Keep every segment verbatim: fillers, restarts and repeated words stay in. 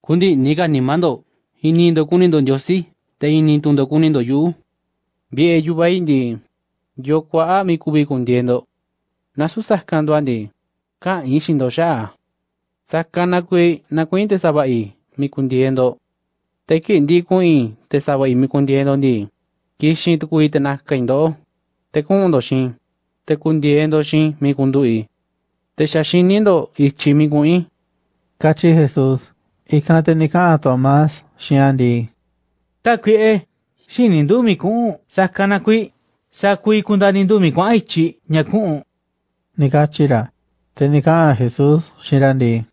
Kundi niga nimando, inindo kunindo Diosi, te inintundo kunindo yu. Vie yuba indi, yo kwa a mi kubi kundiendo. Nasu sacando andi, ka inshindo sha. Sakana kwe na kuinte sabai, mi kundiendo. Te ki ndi kuin te sabai mi kundiendo ndi. Kishin tu kuite na kaindo. Te kundo shin, te kundiendo shin mi kundui. Te shashinindo ichi mi kuin. Kachi Jesús, ikante nika Tomás, shiandi. Ta kwi e, shinindu mi kun, sakana kwi, sakui kundanindu mi kun aichi, nyakun. Nikachira, te nika Jesús, shirandi.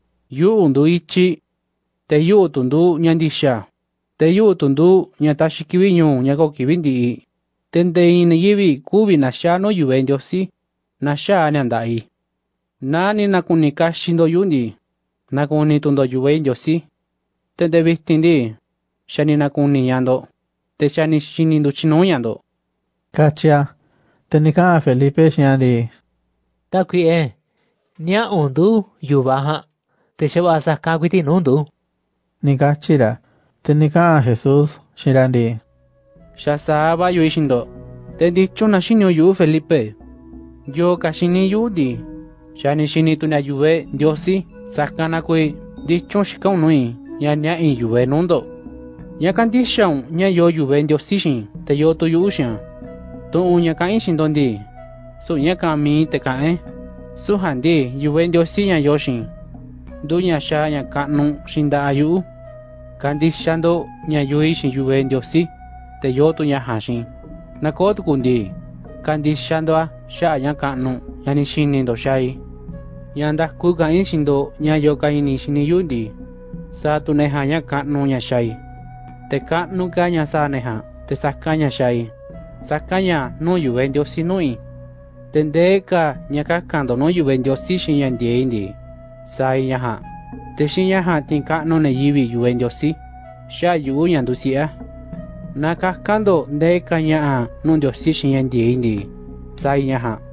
Yu undu ichi, te yu tundu nyandisha. Te yu tundu nyatashi nyu nyako kibindi. Tende ine yibi kubi nasha no yuben Diosi, nasha nyandai. Nani nakunika shindo yundi. Nakuni tundo yuben Diosi. Tende vistindi. Shani nakuni yando. Te shani shinindu chino yando. Kachia, te nika Felipe shiandi. Ta kwi e, nya undu yubaha. Te sheba saka kwiti nundu. Nikachira, te nika Jesús, shirandi. Shasaba yu ishindo. Te dicho na shinyo yu Felipe. Yo kashini yudi. Shani shini tu na yube Diosi. Sakana kwe dicho shikau nui. Ya nya in yube nundo. Ya kandishang nya yo yube Diosi shin. Te yo tu yu shan. Tu unya ka inshin dondi. Su nya ka mi te ka eh. Su handi yube Diosi nya yo shin. Du nya sha nya ka nu shinda ayu. Kandishando nya yui shin yube Diosi. Te yo tu nya hashin. Nako tu kundi. Kandishando a sha nya ka nu. Yani shinindo shai. Yanda ku ka inshindo nya yo ka ini shini yundi. Sa tu neha nya ka nu nya shai. Te ka nu ka nya sa neha. Te saka nya shai. Saka nya nu yube Diosi nui. Tende ka nya ka kando nu yube Diosi shin yan die indi. Sai nya ha. Te shin nya ha tin ka nu ne yibi yube Diosi. Sha yu yan du si a. Na ka kando de ka nya a nu Diosi shin yan die indi. Sai nya ha.